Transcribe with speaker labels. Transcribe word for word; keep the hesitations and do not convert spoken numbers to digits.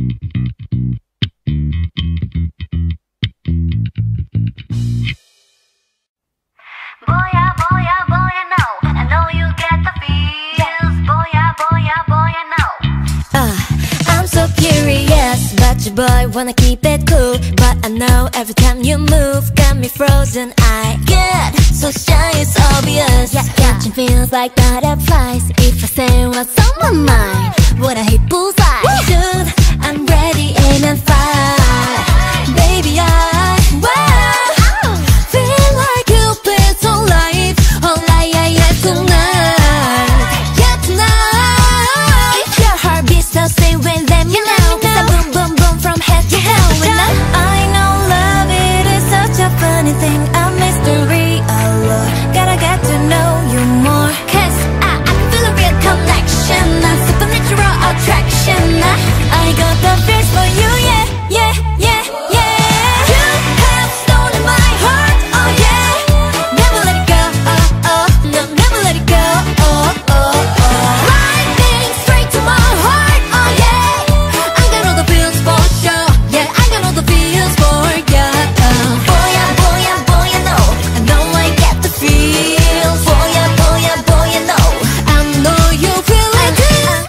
Speaker 1: Boya, boya, boya, no. I know you get the feels. Boya, boya, boya, no.
Speaker 2: Uh, I'm so curious, but your boy wanna keep it cool. But I know every time you move, got me frozen. I get so shy, it's obvious. Yeah, catching feels like butterflies. If I say what's on my mind, would I hit bullseye?